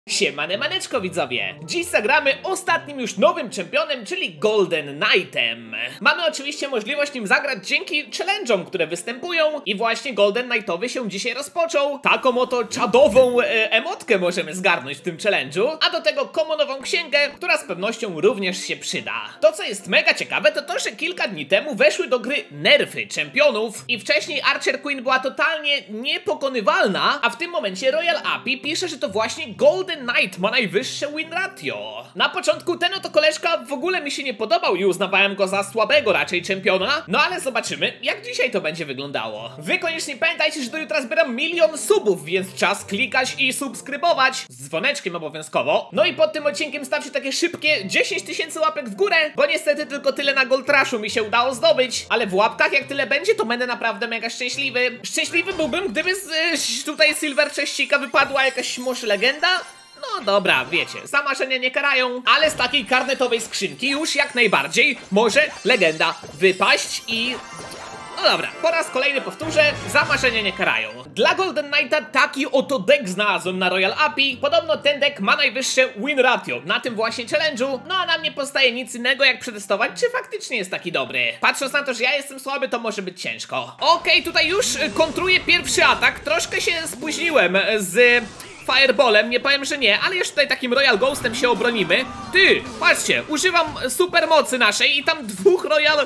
Siemaneczko widzowie! Dziś zagramy ostatnim już nowym czempionem, czyli Golden Knightem. Mamy oczywiście możliwość nim zagrać dzięki challenge'om, które występują i właśnie Golden Knightowy się dzisiaj rozpoczął. Taką oto czadową emotkę możemy zgarnąć w tym challenge'u, a do tego komonową księgę, która z pewnością również się przyda. To co jest mega ciekawe to, że kilka dni temu weszły do gry nerfy czempionów i wcześniej Archer Queen była totalnie niepokonywalna, a w tym momencie Royal API pisze, że to właśnie Golden Knight ma najwyższe win ratio. Na początku ten oto koleżka w ogóle mi się nie podobał i uznawałem go za słabego raczej czempiona, no ale zobaczymy jak dzisiaj to będzie wyglądało. Wy koniecznie pamiętajcie, że do jutra zbieram 1 000 000 subów, więc czas klikać i subskrybować z dzwoneczkiem obowiązkowo. No i pod tym odcinkiem stawcie takie szybkie 10 000 łapek w górę, bo niestety tylko tyle na Gold Rushu mi się udało zdobyć, ale w łapkach jak tyle będzie to będę naprawdę mega szczęśliwy. Szczęśliwy byłbym, gdyby z tutaj Silver Cześcika wypadła jakaś może legenda. No dobra, wiecie, za marzenia nie karają, ale z takiej karnetowej skrzynki już jak najbardziej może legenda wypaść i... No dobra, po raz kolejny powtórzę, za marzenia nie karają. Dla Golden Knighta taki oto deck znalazłem na Royal API. Podobno ten deck ma najwyższe win ratio na tym właśnie challenge'u, no a nam nie pozostaje nic innego jak przetestować, czy faktycznie jest taki dobry. Patrząc na to, że ja jestem słaby, to może być ciężko. Okej, tutaj już kontruję pierwszy atak, troszkę się spóźniłem z... Fireballem, nie powiem, że nie, ale jeszcze tutaj takim Royal Ghostem się obronimy. Ty, patrzcie, używam super mocy naszej i tam 2 Royal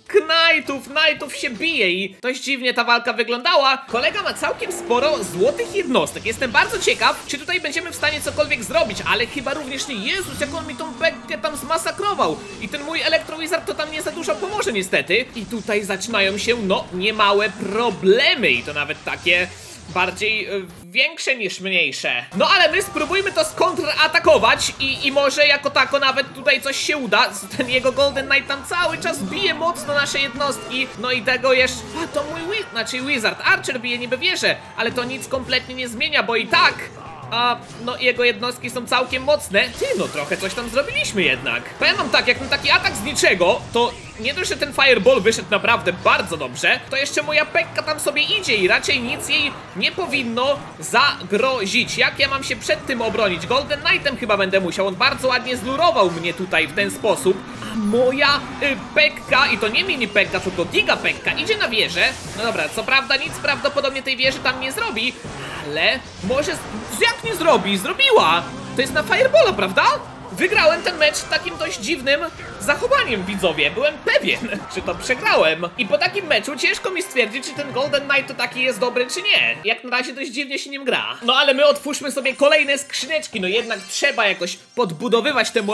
Knightów się bije i dość dziwnie ta walka wyglądała. Kolega ma całkiem sporo złotych jednostek. Jestem bardzo ciekaw, czy tutaj będziemy w stanie cokolwiek zrobić, ale chyba również nie. Jezus, jak on mi tą Bekkę tam zmasakrował. I ten mój Electro Wizard to tam nie za dużo pomoże niestety. I tutaj zaczynają się, no, niemałe problemy i to nawet takie... bardziej większe niż mniejsze. No ale my spróbujmy to skontratakować i może jako tako nawet tutaj coś się uda. Ten jego Golden Knight tam cały czas bije mocno nasze jednostki. No i tego jeszcze... A to mój Wizard. Archer bije niby wieżę, ale to nic kompletnie nie zmienia, bo i tak... no jego jednostki są całkiem mocne. Ty, no trochę coś tam zrobiliśmy jednak. Powiem wam tak, jak na taki atak z niczego, to nie dość, że ten Fireball wyszedł naprawdę bardzo dobrze, to jeszcze moja Pekka tam sobie idzie i raczej nic jej nie powinno zagrozić. Jak ja mam się przed tym obronić? Golden Knightem chyba będę musiał, on bardzo ładnie zlurował mnie tutaj w ten sposób. A moja Pekka, i to nie mini Pekka, tylko giga Pekka, idzie na wieżę. No dobra, co prawda nic prawdopodobnie tej wieży tam nie zrobi, ale może... Jak nie zrobi? Zrobiła! To jest na Fireballa, prawda? Wygrałem ten mecz takim dość dziwnym zachowaniem, widzowie. Byłem pewien, czy to przegrałem. I po takim meczu ciężko mi stwierdzić, czy ten Golden Knight to taki jest dobry, czy nie. Jak na razie dość dziwnie się nim gra. No ale my otwórzmy sobie kolejne skrzyneczki. No jednak trzeba jakoś podbudowywać te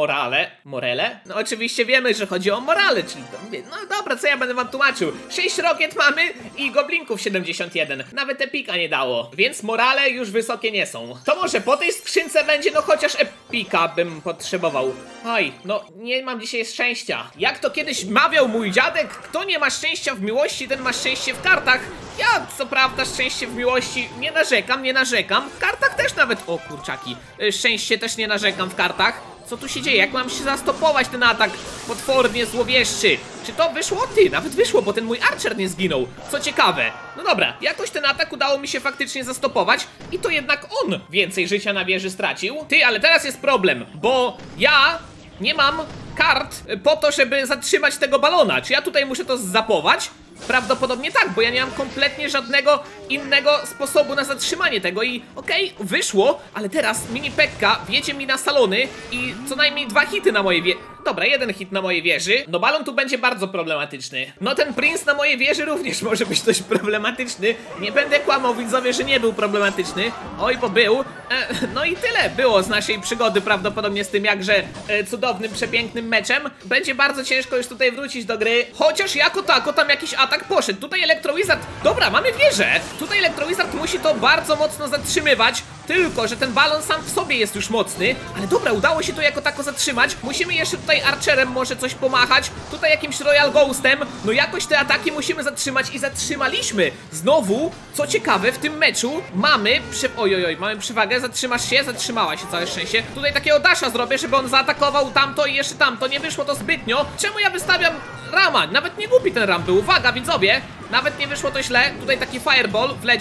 morele? No oczywiście wiemy, że chodzi o morale, czyli... No dobra, co ja będę wam tłumaczył? 6 rokiet mamy i goblinków 71. Nawet epika nie dało, więc morale już wysokie nie są. To może po tej skrzynce będzie no chociaż epika bym potrzebował. Oj, no nie mam dzisiaj szczęścia. Jak to kiedyś mawiał mój dziadek, kto nie ma szczęścia w miłości, ten ma szczęście w kartach. Ja co prawda szczęście w miłości nie narzekam. W kartach też nawet, o kurczaki, szczęście też nie narzekam w kartach. Co tu się dzieje? Jak mam się zastopować ten atak potwornie złowieszczy? Czy to wyszło? Ty, nawet wyszło, bo ten mój Archer nie zginął. Co ciekawe. No dobra, jakoś ten atak udało mi się faktycznie zastopować i to jednak on więcej życia na wieży stracił. Ty, ale teraz jest problem, bo ja nie mam kart po to, żeby zatrzymać tego balona. Czy ja tutaj muszę to zapować? Prawdopodobnie tak, bo ja nie mam kompletnie żadnego innego sposobu na zatrzymanie tego i okej, wyszło, ale teraz mini Pekka wjedzie mi na salony i co najmniej 2 hity na mojej Dobra, 1 hit na mojej wieży. No balon tu będzie bardzo problematyczny. No ten Prince na mojej wieży również może być dość problematyczny. Nie będę kłamał, widzowie, że nie był problematyczny. Oj, bo był. No i tyle było z naszej przygody prawdopodobnie z tym jakże cudownym, przepięknym meczem. Będzie bardzo ciężko już tutaj wrócić do gry. Chociaż jako tako tam jakiś atak poszedł. Tutaj Electro Wizard... Dobra, mamy wieżę. Tutaj Electro Wizard musi to bardzo mocno zatrzymywać. Tylko, że ten balon sam w sobie jest już mocny. Ale dobra, udało się to jako tako zatrzymać. Musimy jeszcze tutaj Archerem może coś pomachać. Tutaj jakimś Royal Ghostem. No jakoś te ataki musimy zatrzymać i zatrzymaliśmy. Znowu, co ciekawe, w tym meczu mamy... mamy przewagę. Zatrzymasz się? Zatrzymała się, całe szczęście. Tutaj takiego dasha zrobię, żeby on zaatakował tamto i jeszcze tamto. Nie wyszło to zbytnio. Czemu ja wystawiam rama? Nawet nie głupi ten ram był. Uwaga, widzowie. Nawet nie wyszło to źle. Tutaj taki Fireball wleci.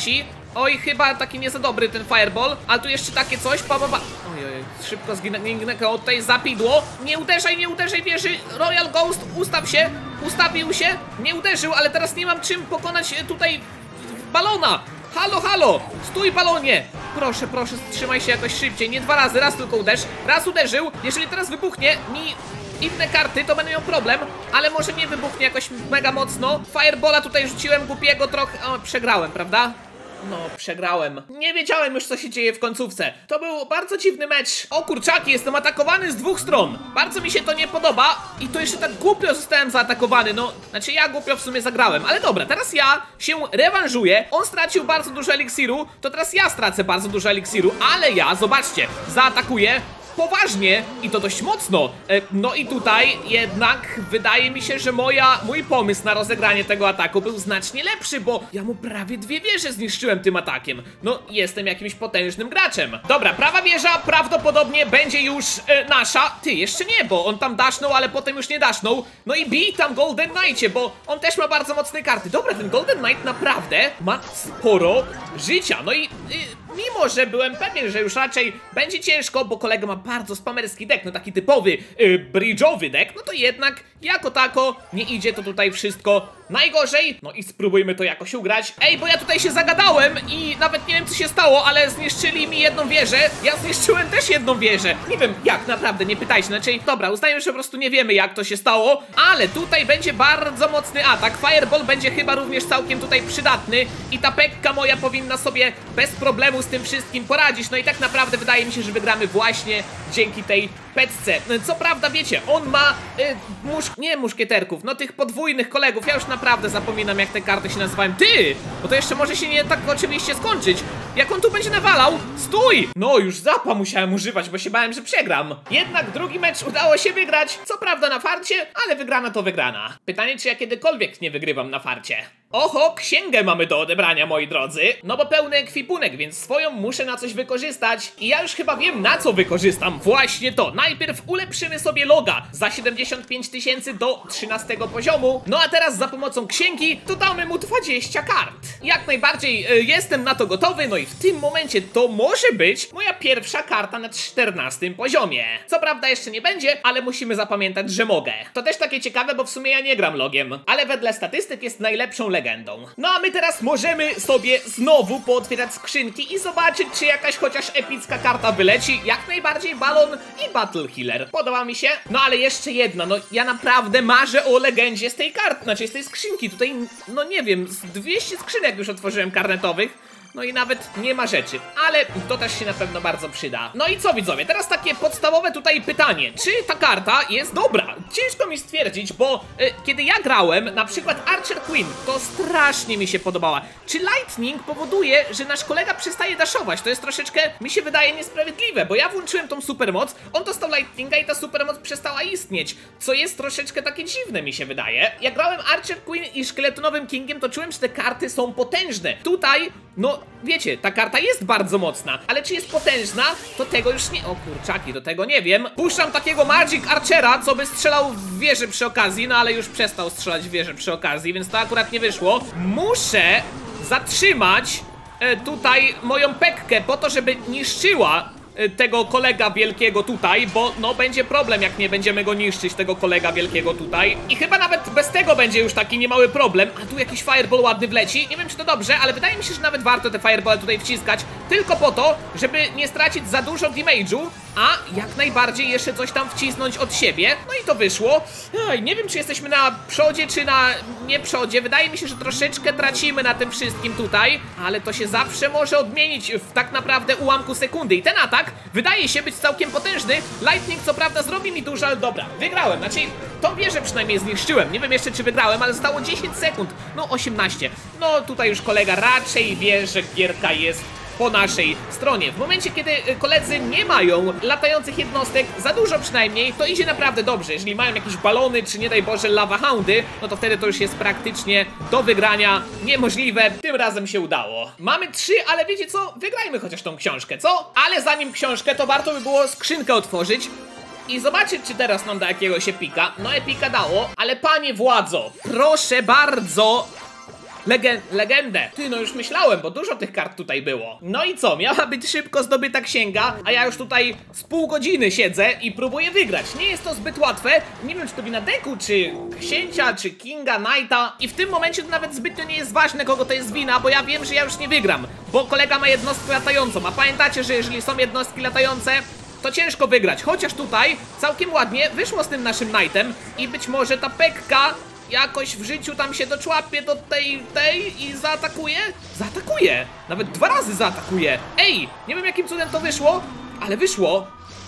Oj, chyba taki nie za dobry ten fireball. Ale tu jeszcze takie coś, Ojej, szybko zginę tutaj, zapidło. Nie uderzaj wieży. Royal Ghost, ustawił się. Nie uderzył, ale teraz nie mam czym pokonać tutaj balona. Halo, stój balonie. Proszę, trzymaj się jakoś szybciej. Nie 2 razy, raz tylko uderz. Raz uderzył, jeżeli teraz wybuchnie mi inne karty, to będę miał problem, ale może nie wybuchnie jakoś mega mocno. Firebola tutaj rzuciłem głupiego trochę. O, przegrałem, prawda? No, przegrałem. Nie wiedziałem już, co się dzieje w końcówce. To był bardzo dziwny mecz. O kurczaki, jestem atakowany z 2 stron. Bardzo mi się to nie podoba. I to jeszcze tak głupio zostałem zaatakowany. No, znaczy ja głupio w sumie zagrałem. Ale dobra, teraz ja się rewanżuję. On stracił bardzo dużo eliksiru. To teraz ja stracę bardzo dużo eliksiru. Ale ja, zobaczcie, zaatakuję poważnie i to dość mocno. No i tutaj jednak wydaje mi się, że mój pomysł na rozegranie tego ataku był znacznie lepszy, bo ja mu prawie 2 wieże zniszczyłem tym atakiem. No, jestem jakimś potężnym graczem. Dobra, prawa wieża prawdopodobnie będzie już nasza. Ty, jeszcze nie, bo on tam dasznął, ale potem już nie dasznął. No i bij tam Golden Knightie, bo on też ma bardzo mocne karty. Dobra, ten Golden Knight naprawdę ma sporo życia. No i mimo, że byłem pewien, że już raczej będzie ciężko, bo kolega ma bardzo spamerski deck, no taki typowy bridge'owy deck, no to jednak jako tako nie idzie to tutaj wszystko najgorzej. No i spróbujmy to jakoś ugrać. Ej, bo ja tutaj się zagadałem i nawet nie wiem, co się stało, ale zniszczyli mi 1 wieżę. Ja zniszczyłem też 1 wieżę. Nie wiem jak, naprawdę, nie pytajcie. Znaczy, dobra, uznajmy, że po prostu nie wiemy, jak to się stało, ale tutaj będzie bardzo mocny atak. Fireball będzie chyba również całkiem tutaj przydatny i ta Pekka moja powinna sobie bez problemu z tym wszystkim poradzić. No i tak naprawdę wydaje mi się, że wygramy właśnie dzięki tej Petce. Co prawda, wiecie, on ma nie muszkieterków, no tych podwójnych kolegów. Ja już naprawdę zapominam, jak te karty się nazywają. Ty! Bo to jeszcze może się nie tak oczywiście skończyć. Jak on tu będzie nawalał? Stój! No, już zapa musiałem używać, bo się bałem, że przegram. Jednak drugi mecz udało się wygrać. Co prawda na farcie, ale wygrana to wygrana. Pytanie, czy ja kiedykolwiek nie wygrywam na farcie. Oho, księgę mamy do odebrania, moi drodzy. No bo pełny ekwipunek, więc swoją muszę na coś wykorzystać. I ja już chyba wiem, na co wykorzystam właśnie to. Najpierw ulepszymy sobie loga za 75 000 do 13 poziomu. No a teraz za pomocą księgi dodamy mu 20 kart. Jak najbardziej jestem na to gotowy. No i w tym momencie to może być moja pierwsza karta na 14 poziomie. Co prawda jeszcze nie będzie, ale musimy zapamiętać, że mogę. To też takie ciekawe, bo w sumie ja nie gram logiem, ale wedle statystyk jest najlepszą legendą. No a my teraz możemy sobie znowu pootwierać skrzynki i zobaczyć, czy jakaś chociaż epicka karta wyleci. Jak najbardziej balon i battle healer. Podoba mi się. No ale jeszcze jedna, no ja naprawdę marzę o legendzie z tej karty, znaczy z tej skrzynki. Tutaj, no nie wiem, z 200 skrzynek już otworzyłem karnetowych. No i nawet nie ma rzeczy, ale to też się na pewno bardzo przyda. No i co, widzowie, teraz takie podstawowe tutaj pytanie. Czy ta karta jest dobra? Ciężko mi stwierdzić, bo kiedy ja grałem, na przykład Archer Queen, to strasznie mi się podobała. Czy Lightning powoduje, że nasz kolega przestaje daszować? To jest troszeczkę, mi się wydaje, niesprawiedliwe, bo ja włączyłem tą supermoc, on dostał Lightninga i ta supermoc przestała istnieć, co jest troszeczkę takie dziwne, mi się wydaje. Jak grałem Archer Queen i Szkieletonowym Kingiem, to czułem, że te karty są potężne. Tutaj, no wiecie, ta karta jest bardzo mocna, ale czy jest potężna, to tego już nie... O kurczaki, to tego nie wiem. Puszczam takiego Magic Archera, co by strzelał w wieżę przy okazji, no ale już przestał strzelać w wieżę przy okazji, więc to akurat nie wyszło. Muszę zatrzymać tutaj moją Pekkę po to, żeby niszczyła tego kolega wielkiego tutaj, bo no będzie problem, jak nie będziemy go niszczyć, tego kolega wielkiego tutaj. I chyba nawet bez tego będzie już taki niemały problem. A tu jakiś fireball ładny wleci. Nie wiem, czy to dobrze, ale wydaje mi się, że nawet warto te fireball tutaj wciskać, tylko po to, żeby nie stracić za dużo damage'u, a jak najbardziej jeszcze coś tam wcisnąć od siebie. No i to wyszło. Oj, nie wiem, czy jesteśmy na przodzie, czy na nie przodzie. Wydaje mi się, że troszeczkę tracimy na tym wszystkim tutaj, ale to się zawsze może odmienić w tak naprawdę ułamku sekundy. I ten atak wydaje się być całkiem potężny. Lightning co prawda zrobi mi dużo, ale dobra, wygrałem. Znaczy, tą wieżę przynajmniej zniszczyłem. Nie wiem jeszcze, czy wygrałem, ale zostało 10 sekund. No 18. No tutaj już kolega raczej wie, że gierka jest po naszej stronie. W momencie, kiedy koledzy nie mają latających jednostek, za dużo przynajmniej, to idzie naprawdę dobrze. Jeżeli mają jakieś balony, czy nie daj Boże lava houndy, no to wtedy to już jest praktycznie do wygrania niemożliwe. Tym razem się udało. Mamy 3, ale wiecie co? Wygrajmy chociaż tą książkę, co? Ale zanim książkę, to warto by było skrzynkę otworzyć i zobaczyć, czy teraz nam da jakiegoś epika. No epika dało, ale panie władzo, proszę bardzo, Legendę. Ty, no już myślałem, bo dużo tych kart tutaj było. No i co? Miała być szybko zdobyta księga, a ja już tutaj z pół godziny siedzę i próbuję wygrać. Nie jest to zbyt łatwe. Nie wiem, czy to wina deku, czy księcia, czy kinga, knighta. I w tym momencie to nawet zbytnio nie jest ważne, kogo to jest wina, bo ja wiem, że ja już nie wygram, bo kolega ma jednostkę latającą, a pamiętacie, że jeżeli są jednostki latające, to ciężko wygrać. Chociaż tutaj całkiem ładnie wyszło z tym naszym knightem i być może ta Pekka jakoś w życiu tam się doczłapie do tej i zaatakuje? Zaatakuje! Nawet 2 razy zaatakuje! Ej! Nie wiem, jakim cudem to wyszło, ale wyszło!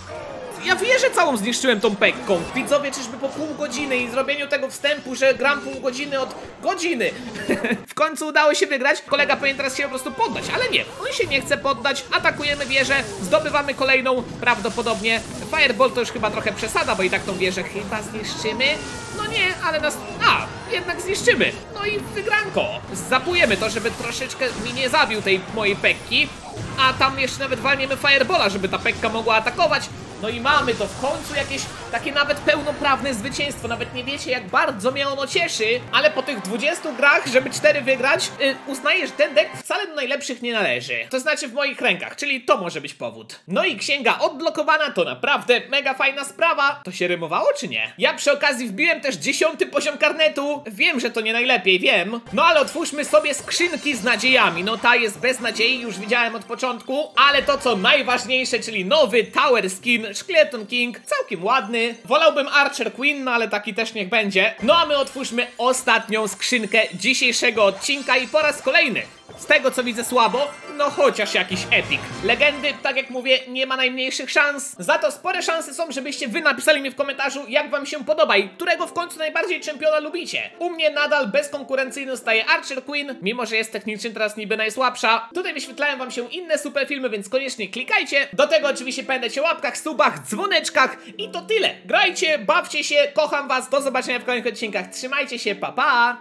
Ja wieżę całą zniszczyłem tą Pekką. Widzowie, czyżby po pół godziny i zrobieniu tego wstępu, że gram pół godziny od godziny. W końcu udało się wygrać. Kolega powinien teraz się po prostu poddać, ale nie. On się nie chce poddać. Atakujemy wieżę, zdobywamy kolejną. Prawdopodobnie Fireball to już chyba trochę przesada, bo i tak tą wieżę chyba zniszczymy. No nie, ale nas... jednak zniszczymy. No i wygranko. Zapujemy to, żeby troszeczkę mi nie zabił tej mojej Pekki. A tam jeszcze nawet walniemy Firebola, żeby ta Pekka mogła atakować. No i mamy to w końcu jakieś takie nawet pełnoprawne zwycięstwo. Nawet nie wiecie, jak bardzo mnie ono cieszy. Ale po tych 20 grach, żeby 4 wygrać, uznaję, że ten deck wcale do najlepszych nie należy. To znaczy w moich rękach, czyli to może być powód. No i księga odblokowana, to naprawdę mega fajna sprawa. To się rymowało, czy nie? Ja przy okazji wbiłem też 10. poziom karnetu. Wiem, że to nie najlepiej, wiem. No ale otwórzmy sobie skrzynki z nadziejami. No ta jest bez nadziei, już widziałem od początku. Ale to, co najważniejsze, czyli nowy Tower Skin Szkieleton King, całkiem ładny. Wolałbym Archer Queen, no ale taki też niech będzie. No a my otwórzmy ostatnią skrzynkę dzisiejszego odcinka i po raz kolejny, z tego co widzę słabo, no chociaż jakiś epic. Legendy, tak jak mówię, nie ma najmniejszych szans. Za to spore szanse są, żebyście wy napisali mi w komentarzu, jak wam się podoba i którego w końcu najbardziej czempiona lubicie. U mnie nadal bezkonkurencyjny staje Archer Queen, mimo że jest technicznie teraz niby najsłabsza. Tutaj wyświetlają wam się inne super filmy, więc koniecznie klikajcie. Do tego oczywiście pamiętajcie o łapkach, subach, dzwoneczkach i to tyle. Grajcie, bawcie się, kocham was, do zobaczenia w kolejnych odcinkach. Trzymajcie się, pa pa!